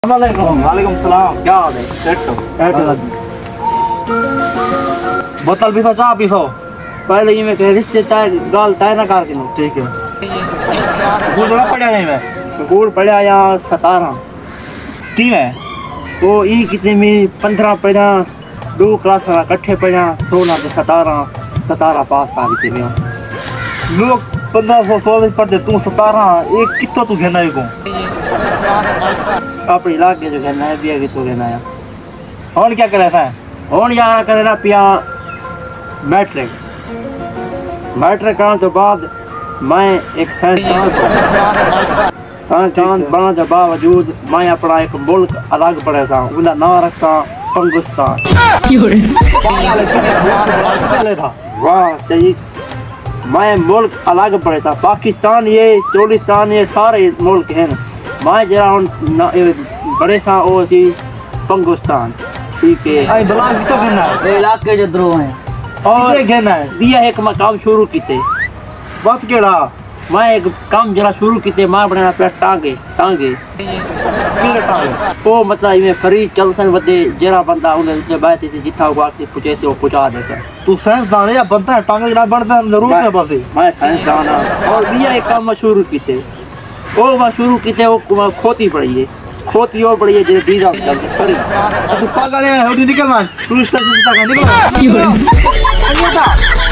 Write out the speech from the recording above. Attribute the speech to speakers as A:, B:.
A: वालेकुम सलाम। क्या हाल है? बोतल पीसो, चाह पीसो।
B: पहले ये मैं कह रिश्ते चाय गाल तय ना कर किनो।
A: ठीक है। गुड़ थोड़ा पड़ा है मैं।
B: गुड़ पड़ा यहाँ 17
A: तीन है।
B: वो ई कितने में 15 पड़ा, 2 क्लास वाला इकट्ठे पड़ा, 16 से 17 पास आ गए थे।
A: लोग 1500 पढ़ते, तू 17 एक कितो तू घेना को
B: अपने इलाके जो कहना है भी तो कहना है।
A: और क्या करे था?
B: और यहाँ करना पिया मैट्रिक करने के बाद मैं एक साइंसदान बनने के बावजूद मैं अपना एक मुल्क अलग पढ़े था, उसका नाम रखा पंगिस्तान। वाह सही। मैं मुल्क अलग पढ़े था, पाकिस्तान ये चोलिस्तान ये सारे मुल्क हैं। मैं जरा बड़े सा वो सी पंगिस्तान। ठीक है।
A: आई बलान कितो घेना है?
B: इलाके जो द्रोह हैं
A: और ये घेना है
B: दिया एक काम शुरू किते।
A: बात केड़ा?
B: मैं एक काम जरा शुरू किते, मैं बनाना पे टांगे वो मतलब इवें फ्री चल सन वदे जरा बंदा उन्हें बात से जिथा हुआ से पूछे से वो पहुंचा देता।
A: तू साइंसदान है या बनता है टांगे ना बनता जरूर है बस।
B: मैं साइंसदान और दिया एक काम शुरू किते, वो मैं शुरू किते वो खोती पड़ी है, खोती और बड़ी है जो डीजल चलती फ्री।
A: तू पागल है? निकल मान पुलिस स्टेशन से निकल।